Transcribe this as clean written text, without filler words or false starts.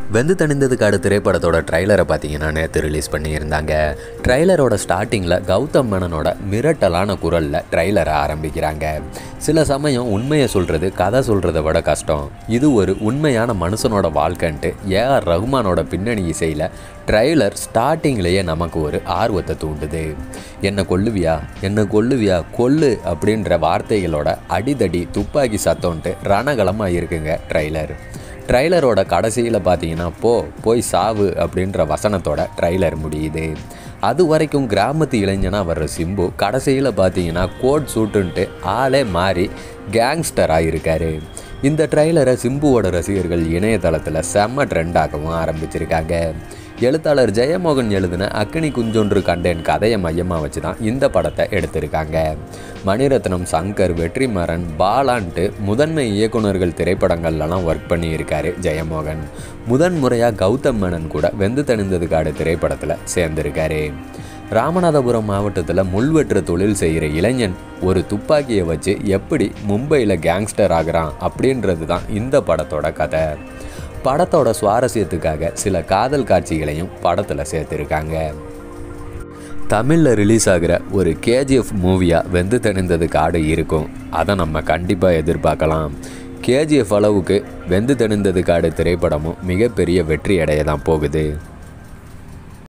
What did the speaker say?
வெந்து தணிந்தது காடு திரைப்படத்தோட ட்ரைலரை பார்த்தீங்கன்னா நேற்று ரிலீஸ் பண்ணியிருந்தாங்க. ட்ரைலரோட ஸ்டார்டிங்கில் கௌதம் மேனனோட மிரட்டலான குரலில் ட்ரைலரை ஆரம்பிக்கிறாங்க. சில சமயம் உண்மையை சொல்கிறது கதை சொல்கிறத விட கஷ்டம், இது ஒரு உண்மையான மனுஷனோட வாழ்க்கைன்ட்டு ஏஆர் ரஹ்மானோட பின்னணி இசையில் ட்ரைலர் ஸ்டார்டிங்லேயே நமக்கு ஒரு ஆர்வத்தை தூண்டுது. என்னை கொல்லுவியா, என்னை கொல்லுவியா, கொல்லு அப்படின்ற வார்த்தைகளோட அடிதடி துப்பாக்கி சத்தம்ன்ட்டு ரணகலமாக இருக்குங்க ட்ரைலரோட கடைசியில் பார்த்தீங்கன்னா போய் சாவு அப்படின்ற வசனத்தோட ட்ரைலர் முடியுது. அது வரைக்கும் கிராமத்து இளைஞனாக வர்ற சிம்பு கடைசியில் பார்த்தீங்கன்னா கோட் சூட்டுன்ட்டு ஆளே மாறி கேங்ஸ்டராக இருக்கார். இந்த ட்ரைலரை சிம்புவோட ரசிகர்கள் இணையதளத்தில் செம்ம ட்ரெண்டாகவும் ஆரம்பிச்சிருக்காங்க. எழுத்தாளர் ஜெயமோகன் எழுதின அக்கினி குஞ்சொன்று கண்டேன் கதையை மையமாக வச்சு தான் இந்த படத்தை எடுத்திருக்காங்க. மணிரத்னம், சங்கர், வெற்றிமாறன், பாலான்ட்டு முதன்மை இயக்குநர்கள் திரைப்படங்கள்லாம் ஒர்க் பண்ணியிருக்காரு ஜெயமோகன். முதன்முறையாக கௌதம் மேனன் கூட வெந்து தணிந்தது காடு திரைப்படத்தில் சேர்ந்திருக்காரு. ராமநாதபுரம் மாவட்டத்தில் முள்வெற்று தொழில் செய்கிற இளைஞன் ஒரு துப்பாக்கியை வச்சு எப்படி மும்பையில் கேங்ஸ்டர் ஆகிறான் அப்படின்றது தான் இந்த படத்தோட கதை. படத்தோட சுவாரஸ்யத்துக்காக சில காதல் காட்சிகளையும் படத்தில் சேர்த்துருக்காங்க. தமிழில் ரிலீஸ் ஆகிற ஒரு கேஜிஎஃப் மூவியாக வெந்து தணிந்தது காடு இருக்கும், அதை நம்ம கண்டிப்பாக எதிர்பார்க்கலாம். கேஜிஎஃப் அளவுக்கு வெந்து தணிந்தது காடு திரைப்படமும் மிகப்பெரிய வெற்றி அடைய தான் போகுது.